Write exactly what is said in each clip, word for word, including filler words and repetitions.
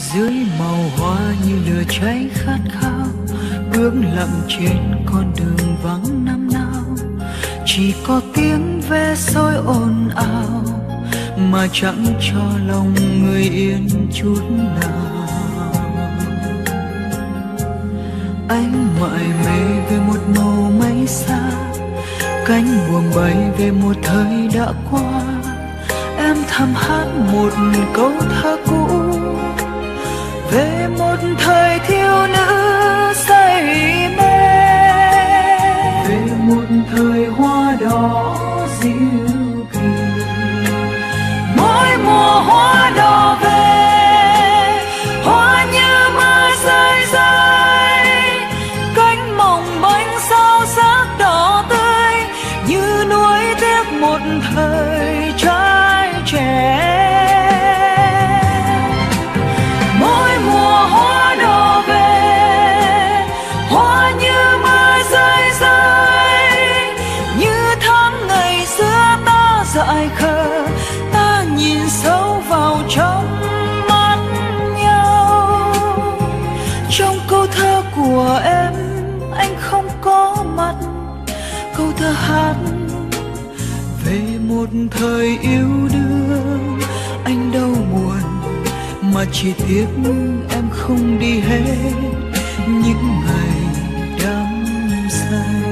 dưới màu hoa như lửa cháy khát khao, bước lặng trên con đường vắng năm nào. Chỉ có tiếng ve soi ồn ào mà chẳng cho lòng người yên chút nào. Anh mải mê về một màu mây xa, cánh buồm bay về một thời đã qua. Em thầm hát một câu thơ cũ về một thời thiếu nữ say mê, về một thời hoa đỏ dịu kỳ. Mỗi mùa hoa đỏ về, hoa như mưa rơi rơi, cánh mộng bánh sao sắc đỏ tươi như nuối tiếc một thời trai trẻ. Mỗi mùa hoa đỏ về, hoa như mưa rơi rơi, như tháng ngày xưa ta dại khờ, ta nhìn sâu vào trong mắt nhau. Trong câu thơ của em anh không có mặt, câu thơ hát về một thời yêu đương. Anh đâu buồn mà chỉ tiếc em không đi hết những ngày đắm say.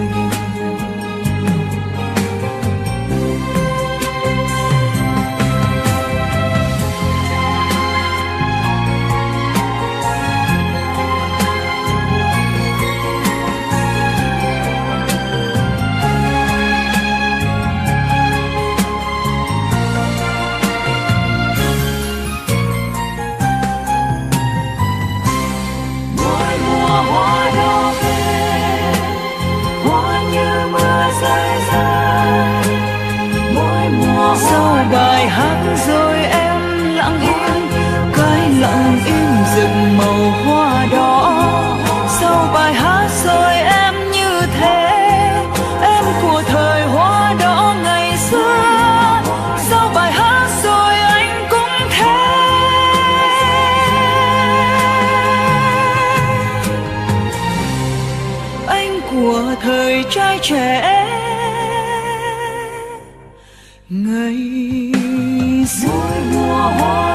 Sau bài hát rồi em lặng im, cái lặng im rực màu hoa đỏ. Sau bài hát rồi em như thế, em của thời hoa đỏ ngày xưa. Sau bài hát rồi anh cũng thế, anh của thời trai trẻ ngày xưa. Mùa hoa